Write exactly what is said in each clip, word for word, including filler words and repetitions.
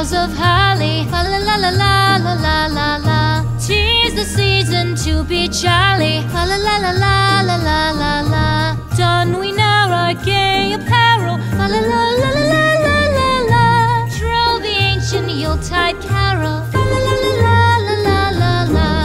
boughs of holly. Fa la la la la la la la la. 'Tis the season to be jolly. Fa la la la la la la la la. Don we now our gay apparel. Fa la la la la la la la la. Troll the ancient Yuletide carol. Fa la la la la la la la la.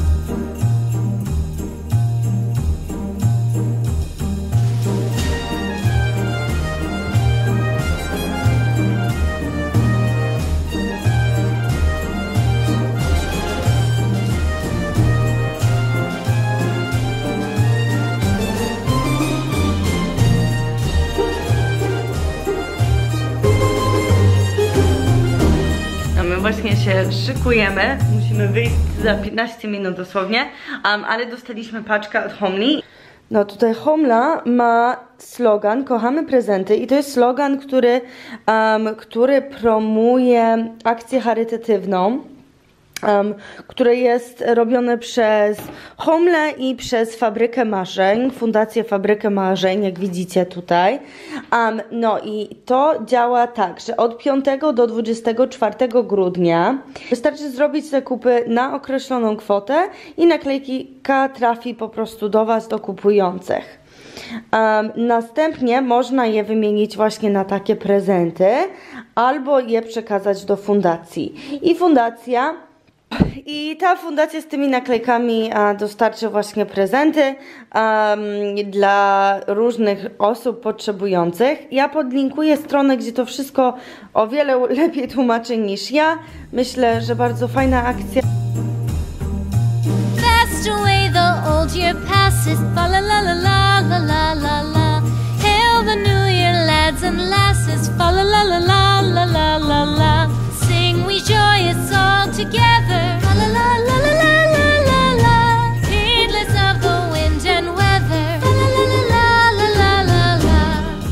Właśnie się szykujemy, musimy wyjść za piętnaście minut dosłownie, um, ale dostaliśmy paczkę od Homely. No tutaj Homla ma slogan kochamy prezenty i to jest slogan, który, um, który promuje akcję charytatywną. Um, które jest robione przez Homle i przez Fabrykę Marzeń, Fundację Fabrykę Marzeń, jak widzicie tutaj. Um, no i to działa tak, że od piątego do dwudziestego czwartego grudnia wystarczy zrobić zakupy na określoną kwotę i naklejka trafi po prostu do Was, do kupujących. Um, następnie można je wymienić właśnie na takie prezenty albo je przekazać do fundacji. I fundacja I ta fundacja z tymi naklejkami a, dostarczy właśnie prezenty um, dla różnych osób potrzebujących. Ja podlinkuję stronę, gdzie to wszystko o wiele lepiej tłumaczy niż ja. Myślę, że bardzo fajna akcja. Fast away the old year passes. Fa la la la la la la la la. Hail the new year, lads and lasses. Fa la la la la la la la la. Sing we joyous all together. La la la la la la la la. Heedless of the wind and weather. La la la la la la la.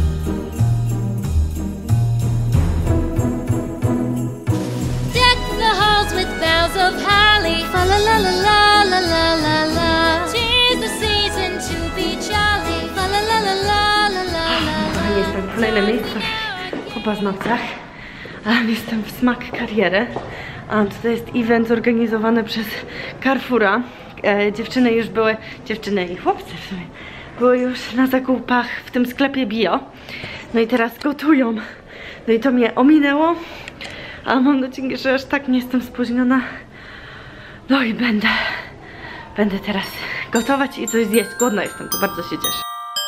Deck the halls with boughs of holly. Fa la la la la la la la la. 'Tis the season to be jolly. Fa la la la la la la la. Jestem w kolejnym miejscu po paznokciach. Jestem w Smak Kariery. A tutaj jest event zorganizowany przez Carrefoura. E, dziewczyny już były, dziewczyny i chłopcy w sumie, były już na zakupach w tym sklepie bio. No i teraz gotują. No i to mnie ominęło. A mam nadzieję, że aż tak nie jestem spóźniona. No i będę, będę teraz gotować i coś zjeść. Głodna jestem, to bardzo się cieszę.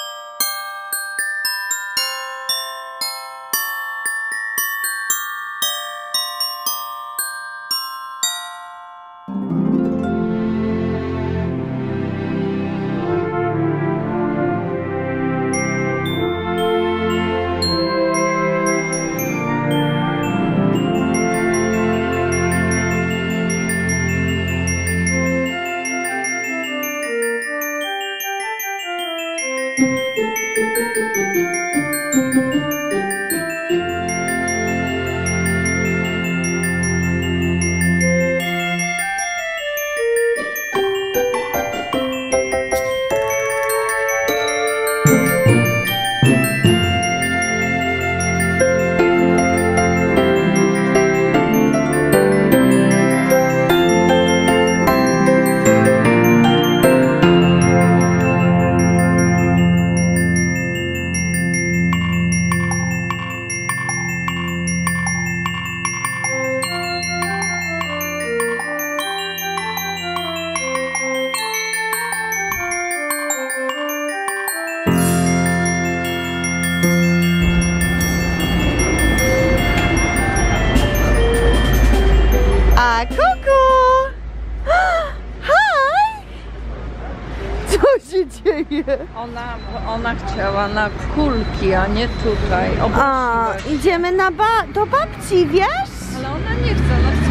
Ona, ona chciała na kulki, a nie tutaj. A, idziemy na ba do babci, wiesz? Ale ona nie chce, ona chce.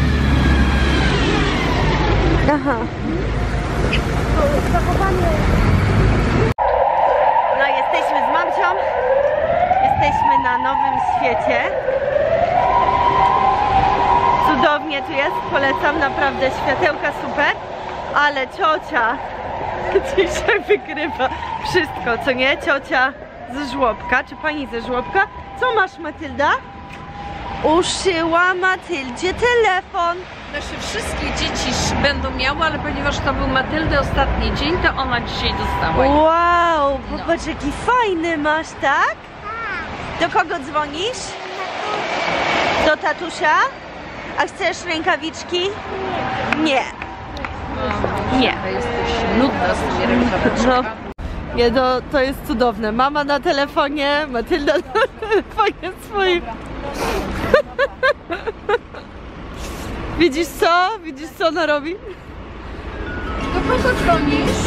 Aha. No jesteśmy z mamcią. Jesteśmy na Nowym Świecie. Cudownie tu jest, polecam, naprawdę światełka super. Ale ciocia dzisiaj wygrywa wszystko, co nie? Ciocia ze żłobka, czy pani ze żłobka? Co masz, Matylda? uszyła Matyldzie telefon. Znaczy wszystkie dzieci będą miały, ale ponieważ to był Matyldy ostatni dzień, to ona dzisiaj dostała. Wow, No. popatrz jaki fajny masz, tak? Do kogo dzwonisz? Do tatusia? A chcesz rękawiczki? Nie. No, Nie. To jesteś nudna z tymi rękawiczkami. Nie, to, to jest cudowne. Mama na telefonie, Matylda na telefonie swoim. Widzisz co? Widzisz co ona robi? Do kogo dzwonisz?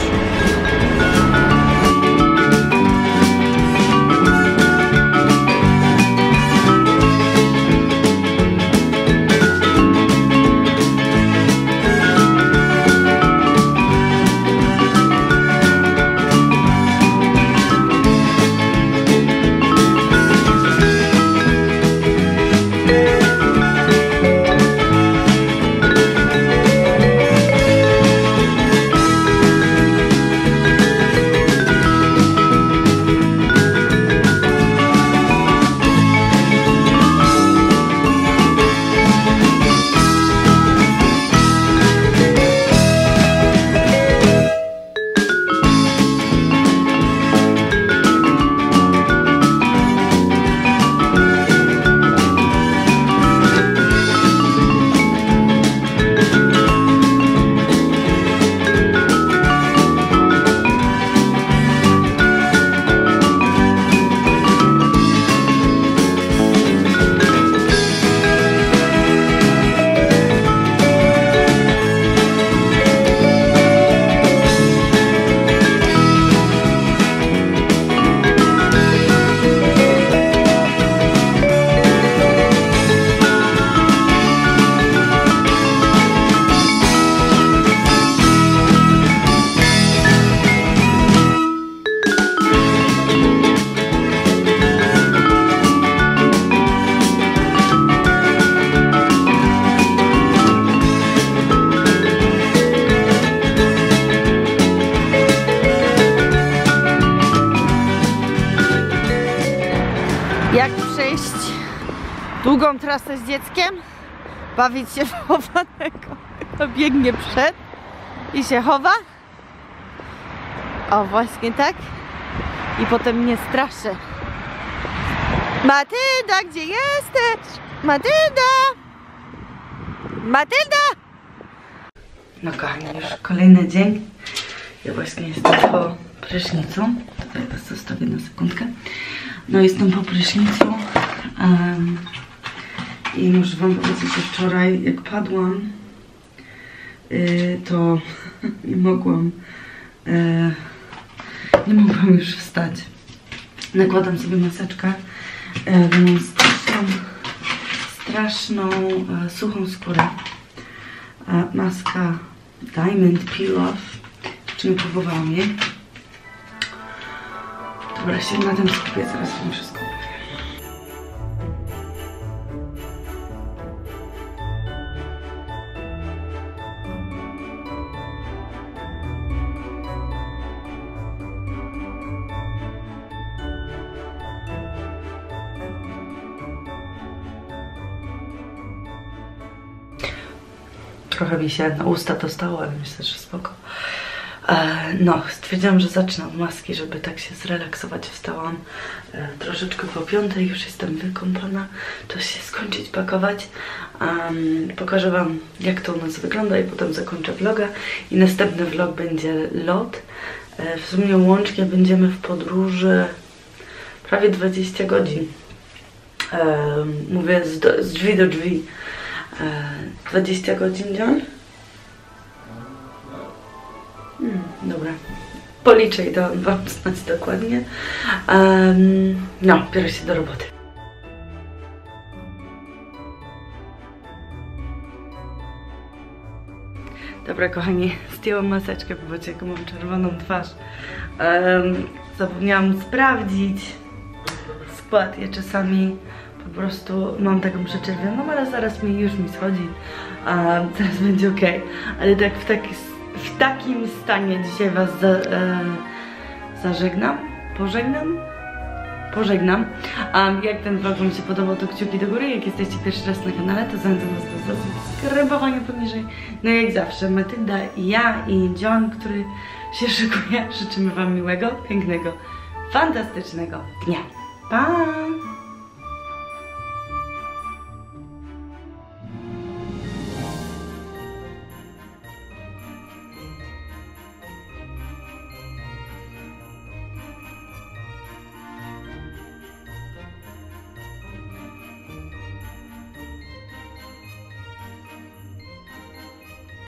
Jak przejść długą trasę z dzieckiem? Bawić się w chowanego. To biegnie przed i się chowa. O, właśnie tak. I potem mnie straszy. Matylda, gdzie jesteś? Matylda! Matylda! No kochani, już kolejny dzień. Ja właśnie jestem po prysznicu. Tutaj was zostawię na sekundkę. No jestem po prysznicu um, i muszę wam powiedzieć, że wczoraj jak padłam, yy, to nie mogłam, yy, nie mogłam już wstać. Nakładam sobie maseczkę, yy, bo mam straszną, straszną yy, suchą skórę. Yy, maska Diamond Peel Off, jeszcze nie próbowałam jej. Dobra, się na tym skupię, zaraz wam wszystko powiem. Trochę mi się na usta dostało, ale myślę, że spoko. No, stwierdziłam, że zacznę od maski, żeby tak się zrelaksować. Wstałam e, troszeczkę po piątej, już jestem wykąpana. To się skończyć pakować. Um, pokażę wam, jak to u nas wygląda i potem zakończę vloga. I następny vlog będzie lot. E, w sumie łącznie będziemy w podróży prawie dwadzieścia godzin. E, mówię z, do, z drzwi do drzwi. E, dwadzieścia godzin, John? Hmm, dobra, policzę i dam wam znać dokładnie. Um, no, biorę się do roboty. Dobra, kochani, zdjęłam maseczkę, popatrzcie, jaką mam czerwoną twarz. Um, zapomniałam sprawdzić skład. Ja czasami po prostu mam taką przeczerwioną, ale zaraz mi już mi schodzi. Um, zaraz będzie ok. Ale tak w taki W takim stanie dzisiaj was za, e, zażegnam, pożegnam. pożegnam. Um, jak ten vlog Wam się podobał, to kciuki do góry. Jak jesteście pierwszy raz na kanale, to zachęcam Was do zasubskrybowania poniżej. No i jak zawsze, Matylda i ja i John, który się szykuje, życzymy Wam miłego, pięknego, fantastycznego dnia. Pa!